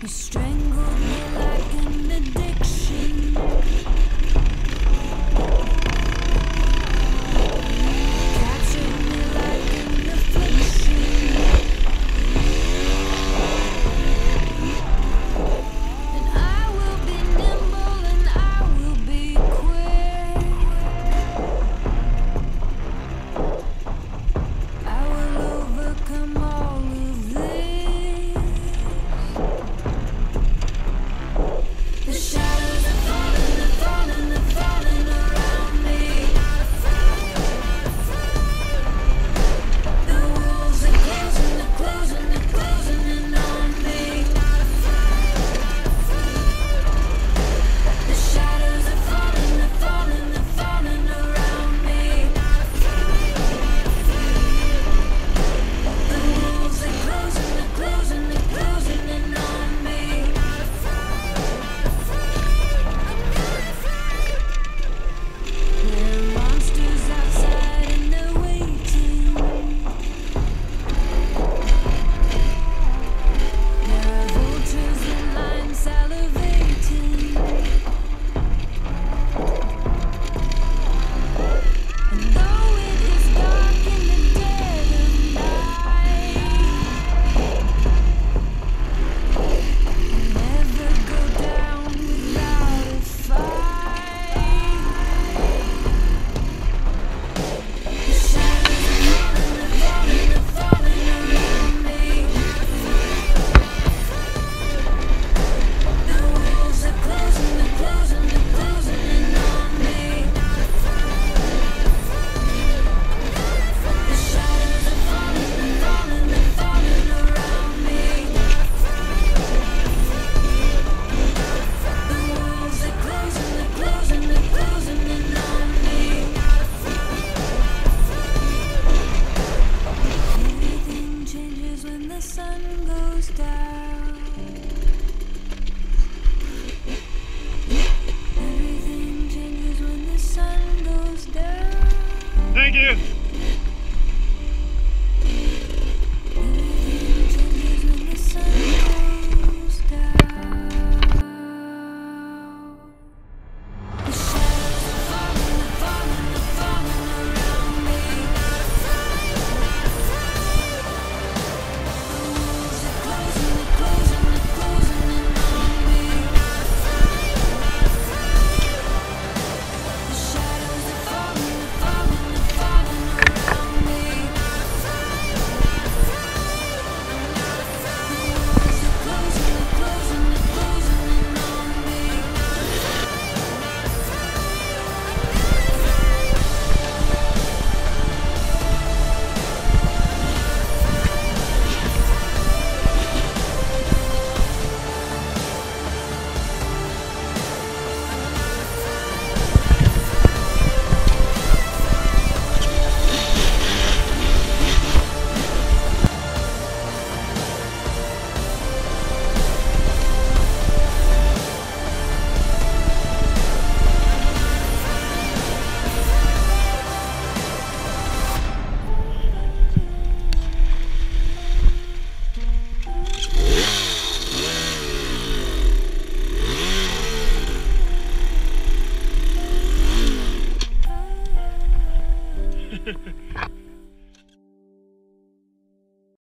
You strangled me like an addiction. Captured me like an affliction. And I will be nimble and I will be quick. I will overcome all of this. The shadows are falling, they're falling, they're falling around me. The wolves are closing, they're closing, they're closing in on me. The shadows are falling, they're falling, they're falling around me. The wolves are closing, they're closing, they're closing in on me. There are monsters outside and they're waiting. There are vultures in line salivating. And though it is dark in the dead of night, I'll never go down without a fight. The shadows are falling, they're falling, they're falling around me. The wolves are closing, they're closing, they're closing in on me. The shadows are falling, they're falling, they're falling around me. The wolves are closing, they're closing, they're closing in on me. Everything changes when the sun goes down. Everything changes when the sun goes down. Thank you. Everything changes when the sun goes down. The shadows are falling, they're falling, they're falling around me. The wolves are closing, they're closing, they're closing in on me. The shadows are falling, they're falling, they're falling around me. The wolves are closing, they're closing, they're closing in on me.